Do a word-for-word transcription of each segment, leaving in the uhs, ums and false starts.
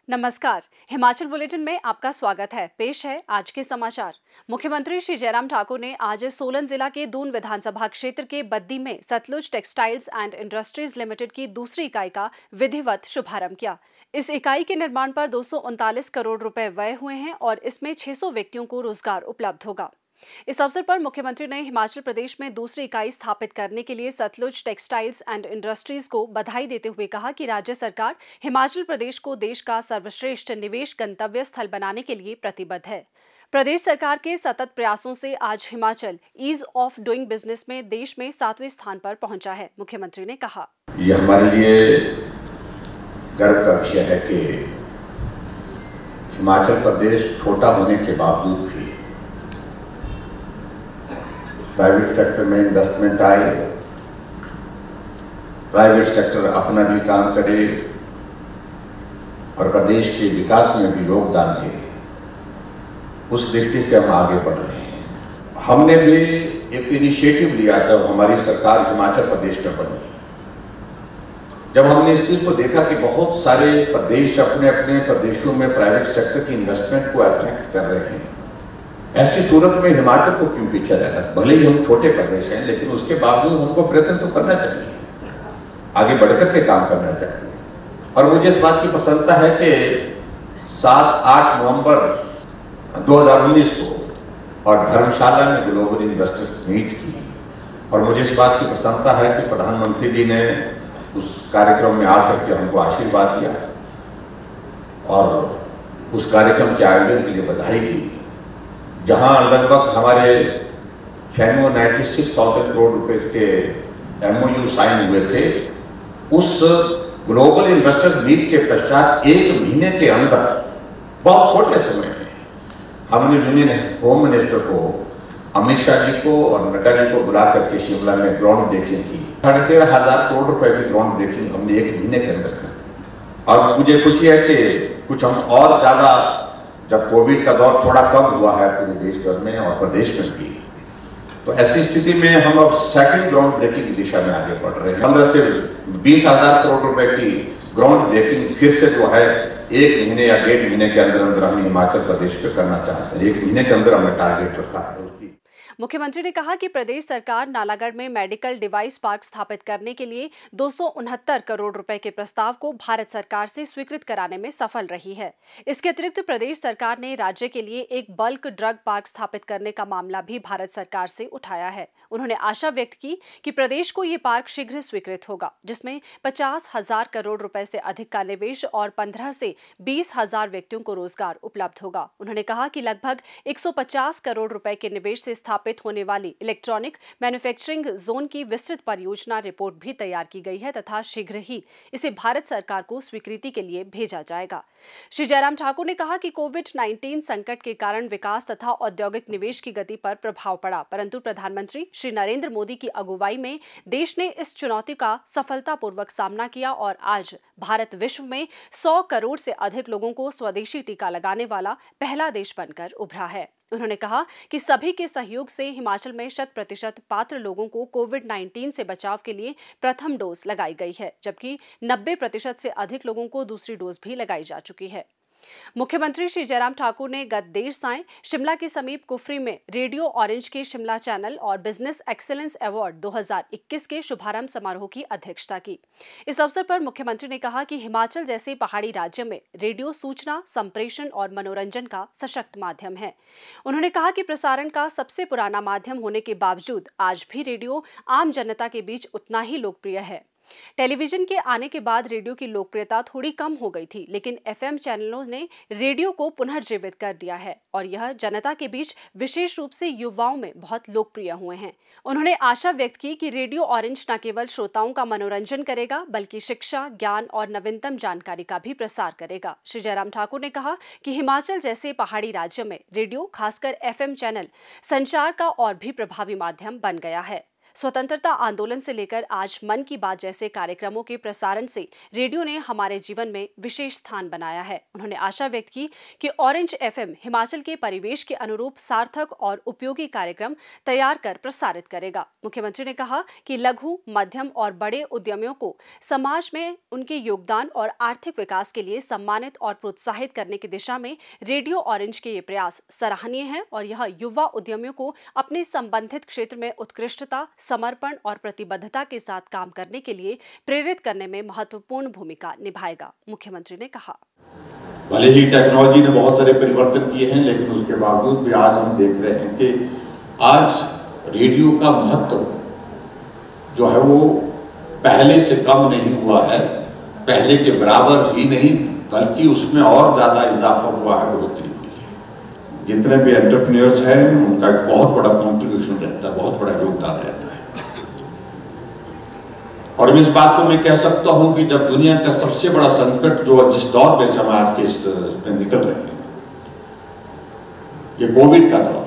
नमस्कार, हिमाचल बुलेटिन में आपका स्वागत है। पेश है आज के समाचार। मुख्यमंत्री श्री जयराम ठाकुर ने आज सोलन जिला के दून विधानसभा क्षेत्र के बद्दी में Satluj textiles and industries limited की दूसरी इकाई का विधिवत शुभारंभ किया। इस इकाई के निर्माण पर दो सौ उनतालीस करोड़ रुपए व्यय हुए हैं और इसमें छह सौ व्यक्तियों को रोजगार उपलब्ध होगा। इस अवसर पर मुख्यमंत्री ने हिमाचल प्रदेश में दूसरी इकाई स्थापित करने के लिए सतलुज टेक्सटाइल्स एंड इंडस्ट्रीज को बधाई देते हुए कहा कि राज्य सरकार हिमाचल प्रदेश को देश का सर्वश्रेष्ठ निवेश गंतव्य स्थल बनाने के लिए प्रतिबद्ध है। प्रदेश सरकार के सतत प्रयासों से आज Himachal ease of doing business में देश में सातवें स्थान पर पहुंचा है। मुख्यमंत्री ने कहा, ये हमारे लिए गर्व का विषय है कि हिमाचल प्रदेश छोटा होने के बावजूद भी प्राइवेट सेक्टर में इन्वेस्टमेंट आए, प्राइवेट सेक्टर अपना भी काम करे और प्रदेश के विकास में भी योगदान दे। उस दृष्टि से हम आगे बढ़ रहे हैं। हमने भी एक इनिशिएटिव लिया जब हमारी सरकार हिमाचल प्रदेश में बनी। जब हमने इस चीज को देखा कि बहुत सारे प्रदेश अपने अपने प्रदेशों में प्राइवेट सेक्टर की इन्वेस्टमेंट को अट्रैक्ट कर रहे हैं, ऐसी सूरत में हिमाचल को क्यों पीछे रहना। भले ही हम छोटे प्रदेश हैं, लेकिन उसके बावजूद हमको प्रयत्न तो करना चाहिए, आगे बढ़कर के काम करना चाहिए। और मुझे इस बात की प्रसन्नता है कि सात आठ नवंबर दो हज़ार उन्नीस को और धर्मशाला में ग्लोबल इन्वेस्टर्स मीट की, और मुझे इस बात की प्रसन्नता है कि प्रधानमंत्री जी ने उस कार्यक्रम में आकर के हमको आशीर्वाद दिया और उस कार्यक्रम के आयोजन के लिए बधाई दी, जहां लगभग हमारे छियानवे नाइन्टी सिक्स थाउजेंड करोड़ रुपए के एमओयू साइन हुए थे। उस ग्लोबल इन्वेस्टर्स मीट के पश्चात एक महीने के अंदर बहुत छोटे समय में हमने यूनियन होम मिनिस्टर को, अमित शाह जी को और नड्डा जी को बुला करके शिमला में ग्राउंड ब्रेकिंग की। साढ़े तेरह हजार करोड़ रुपए की ग्राउंड ब्रेकिंग हमने एक महीने के अंदर कर दी। और मुझे खुशी है कि कुछ हम और ज्यादा, जब कोविड का दौर थोड़ा कम हुआ है पूरे देश भर में और प्रदेश में भी, तो ऐसी स्थिति में हम अब सेकंड ग्राउंड ब्रेकिंग की दिशा में आगे बढ़ रहे हैं। पंद्रह से बीस हजार करोड़ रुपए की ग्राउंड ब्रेकिंग फिर से जो है एक महीने या डेढ़ महीने के अंदर अंदर हम हिमाचल प्रदेश पे करना चाहते हैं। एक महीने के अंदर हमने टारगेट रखा है उसकी। मुख्यमंत्री ने कहा कि प्रदेश सरकार नालागढ़ में मेडिकल डिवाइस पार्क स्थापित करने के लिए दो सौ उनहत्तर करोड़ रुपए के प्रस्ताव को भारत सरकार से स्वीकृत कराने में सफल रही है। इसके अतिरिक्त प्रदेश सरकार ने राज्य के लिए एक बल्क ड्रग पार्क स्थापित करने का मामला भी भारत सरकार से उठाया है। उन्होंने आशा व्यक्त की कि प्रदेश को ये पार्क शीघ्र स्वीकृत होगा, जिसमें पचास हजार करोड़ रुपए से अधिक का निवेश और पंद्रह से बीस हजार व्यक्तियों को रोजगार उपलब्ध होगा। उन्होंने कहा कि लगभग एक सौ पचास करोड़ रुपए के निवेश से स्थापित होने वाली इलेक्ट्रॉनिक मैन्युफैक्चरिंग जोन की विस्तृत परियोजना रिपोर्ट भी तैयार की गई है तथा शीघ्र ही इसे भारत सरकार को स्वीकृति के लिए भेजा जाएगा। श्री जयराम ठाकुर ने कहा कि कोविड उन्नीस संकट के कारण विकास तथा औद्योगिक निवेश की गति पर प्रभाव पड़ा, परंतु प्रधानमंत्री श्री नरेंद्र मोदी की अगुवाई में देश ने इस चुनौती का सफलतापूर्वक सामना किया और आज भारत विश्व में सौ करोड़ से अधिक लोगों को स्वदेशी टीका लगाने वाला पहला देश बनकर उभरा है। उन्होंने कहा कि सभी के सहयोग से हिमाचल में शत प्रतिशत पात्र लोगों को कोविड उन्नीस से बचाव के लिए प्रथम डोज लगाई गई है, जबकि नब्बे प्रतिशत से अधिक लोगों को दूसरी डोज भी लगाई जा चुकी है। मुख्यमंत्री श्री जयराम ठाकुर ने गत देर सायं शिमला के समीप कुफरी में रेडियो ऑरेंज के शिमला चैनल और बिजनेस एक्सीलेंस अवार्ड दो हज़ार इक्कीस के शुभारंभ समारोह की अध्यक्षता की। इस अवसर पर मुख्यमंत्री ने कहा कि हिमाचल जैसे पहाड़ी राज्य में रेडियो सूचना, संप्रेषण और मनोरंजन का सशक्त माध्यम है। उन्होंने कहा कि प्रसारण का सबसे पुराना माध्यम होने के बावजूद आज भी रेडियो आम जनता के बीच उतना ही लोकप्रिय है। टेलीविजन के आने के बाद रेडियो की लोकप्रियता थोड़ी कम हो गई थी, लेकिन एफएम चैनलों ने रेडियो को पुनर्जीवित कर दिया है और यह जनता के बीच विशेष रूप से युवाओं में बहुत लोकप्रिय हुए हैं। उन्होंने आशा व्यक्त की कि रेडियो ऑरेंज न केवल श्रोताओं का मनोरंजन करेगा, बल्कि शिक्षा, ज्ञान और नवीनतम जानकारी का भी प्रसार करेगा। श्री जयराम ठाकुर ने कहा कि हिमाचल जैसे पहाड़ी राज्य में रेडियो, खासकर एफएम चैनल, संचार का और भी प्रभावी माध्यम बन गया है। स्वतंत्रता आंदोलन से लेकर आज मन की बात जैसे कार्यक्रमों के प्रसारण से रेडियो ने हमारे जीवन में विशेष स्थान बनाया है। उन्होंने आशा व्यक्त की कि ऑरेंज एफएम हिमाचल के परिवेश के अनुरूप सार्थक और उपयोगी कार्यक्रम तैयार कर प्रसारित करेगा। मुख्यमंत्री ने कहा कि लघु, मध्यम और बड़े उद्यमियों को समाज में उनके योगदान और आर्थिक विकास के लिए सम्मानित और प्रोत्साहित करने की दिशा में रेडियो ऑरेंज के ये प्रयास सराहनीय है और यह युवा उद्यमियों को अपने संबंधित क्षेत्र में उत्कृष्टता, समर्पण और प्रतिबद्धता के साथ काम करने के लिए प्रेरित करने में महत्वपूर्ण भूमिका निभाएगा। मुख्यमंत्री ने कहा, भले ही टेक्नोलॉजी ने बहुत सारे परिवर्तन किए हैं, लेकिन उसके बावजूद भी आज हम देख रहे हैं कि आज रेडियो का महत्व जो है वो पहले से कम नहीं हुआ है, पहले के बराबर ही नहीं बल्कि उसमें और ज्यादा इजाफा हुआ है, बढ़ोतरी हुई है। जितने भी एंटरप्रेन्योर्स हैं उनका एक बहुत बड़ा कंट्रीब्यूशन रहता है, बहुत बड़ा योगदान रहता है। और मैं इस बात को मैं कह सकता हूं कि जब दुनिया का सबसे बड़ा संकट जो जिस दौर में समाज के इसमें निकल रहे हैं, ये कोविड का दौर,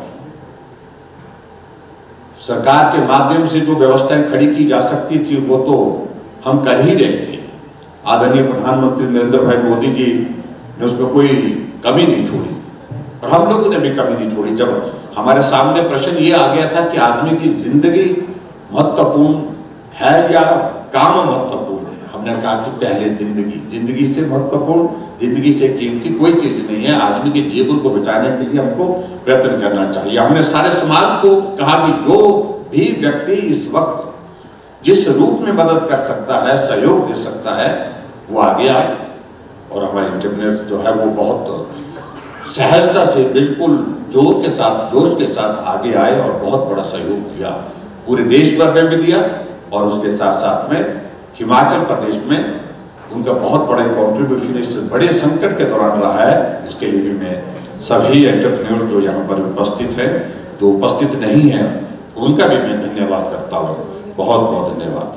सरकार के माध्यम से जो व्यवस्थाएं खड़ी की जा सकती थी वो तो हम कर ही रहे थे। आदरणीय प्रधानमंत्री नरेंद्र भाई मोदी जी ने उसमें कोई कमी नहीं छोड़ी और हम लोगों ने भी कमी नहीं छोड़ी। जब हमारे सामने प्रश्न ये आ गया था कि आदमी की जिंदगी महत्वपूर्ण है या काम महत्वपूर्ण है, हमने कहा कि पहले जिंदगी, जिंदगी से महत्वपूर्ण, जिंदगी से कीमती कोई चीज नहीं है। आदमी के जीवन को बचाने के लिए हमको प्रयत्न करना चाहिए। हमने सारे समाज को कहा कि जो भी व्यक्ति इस वक्त जिस रूप में मदद कर सकता है, सहयोग दे सकता है, वो आगे आए। और हमारे एंटरप्रेन्योर्स जो है वो बहुत सहजता से, बिल्कुल जोर के साथ, जोश के साथ आगे आए और बहुत बड़ा सहयोग दिया, पूरे देश भर में भी दिया और उसके साथ साथ में हिमाचल प्रदेश में उनका बहुत बड़ा कंट्रीब्यूशन इस बड़े संकट के दौरान रहा है। इसके लिए भी मैं सभी एंटरप्रेन्योर्स जो यहाँ पर उपस्थित हैं, जो उपस्थित नहीं हैं, उनका भी मैं धन्यवाद करता हूँ। बहुत बहुत धन्यवाद।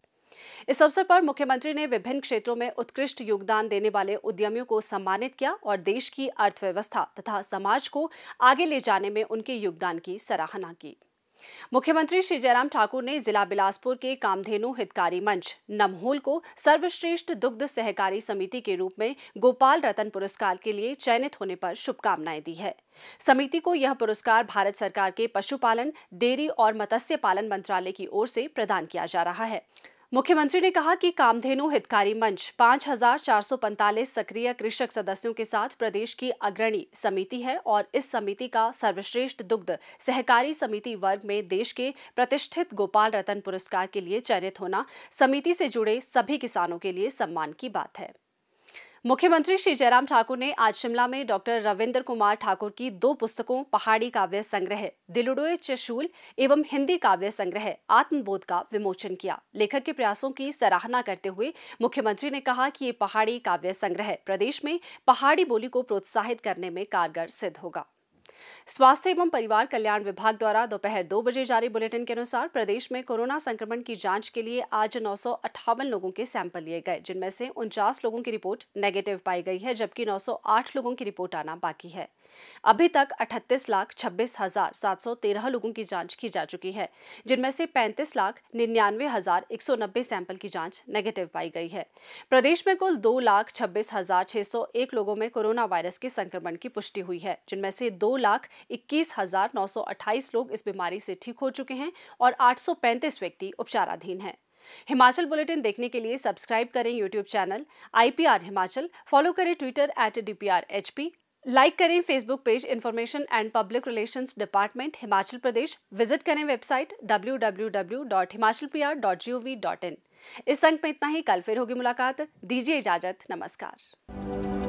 इस अवसर पर मुख्यमंत्री ने विभिन्न क्षेत्रों में उत्कृष्ट योगदान देने वाले उद्यमियों को सम्मानित किया और देश की अर्थव्यवस्था तथा समाज को आगे ले जाने में उनके योगदान की सराहना की। मुख्यमंत्री श्री जयराम ठाकुर ने जिला बिलासपुर के कामधेनु हितकारी मंच नमहोल को सर्वश्रेष्ठ दुग्ध सहकारी समिति के रूप में गोपाल रतन पुरस्कार के लिए चयनित होने पर शुभकामनाएं दी है। समिति को यह पुरस्कार भारत सरकार के पशुपालन, डेयरी और मत्स्य पालन मंत्रालय की ओर से प्रदान किया जा रहा है। मुख्यमंत्री ने कहा कि कामधेनु हितकारी मंच पाँच हजार चार सौ पैंतालीस सक्रिय कृषक सदस्यों के साथ प्रदेश की अग्रणी समिति है और इस समिति का सर्वश्रेष्ठ दुग्ध सहकारी समिति वर्ग में देश के प्रतिष्ठित गोपाल रतन पुरस्कार के लिए चयनित होना समिति से जुड़े सभी किसानों के लिए सम्मान की बात है। मुख्यमंत्री श्री जयराम ठाकुर ने आज शिमला में डॉक्टर रविंद्र कुमार ठाकुर की दो पुस्तकों पहाड़ी काव्य संग्रह दिलुडोए चशूल एवं हिंदी काव्य संग्रह आत्मबोध का विमोचन किया। लेखक के प्रयासों की सराहना करते हुए मुख्यमंत्री ने कहा कि ये पहाड़ी काव्य संग्रह प्रदेश में पहाड़ी बोली को प्रोत्साहित करने में कारगर सिद्ध होगा। स्वास्थ्य एवं परिवार कल्याण विभाग द्वारा दोपहर दो बजे जारी बुलेटिन के अनुसार प्रदेश में कोरोना संक्रमण की जांच के लिए आज नौ सौ अट्ठावन लोगों के सैंपल लिए गए, जिनमें से उनचास लोगों की रिपोर्ट नेगेटिव पाई गई है, जबकि नौ सौ आठ लोगों की रिपोर्ट आना बाकी है। अभी तक अठतीस लाख छब्बीस हजार सात सौ तेरह लोगों की जांच की जा चुकी है, जिनमें से पैंतीस लाख निन्यानवे हजार एक सौ नब्बे सैंपल की जांच नेगेटिव पाई गई है। प्रदेश में कुल दो लाख छब्बीस हजार छह सौ एक लोगों में कोरोना वायरस के संक्रमण की पुष्टि हुई है, जिनमें से दो लाख इक्कीस हजार नौ सौ अट्ठाईस लोग इस बीमारी से ठीक हो चुके हैं और आठ सौ पैंतीस व्यक्ति उपचाराधीन हैं। हिमाचल बुलेटिन देखने के लिए सब्सक्राइब करें YouTube channel IPR Himachal, follow करें Twitter at DPR HP, like करें Facebook page information and public relations department Himachal Pradesh, visit करें website W W W dot Himachal P R dot G O V dot in. इस अंक में इतना ही, कल फिर होगी मुलाकात। दीजिए इजाजत, नमस्कार।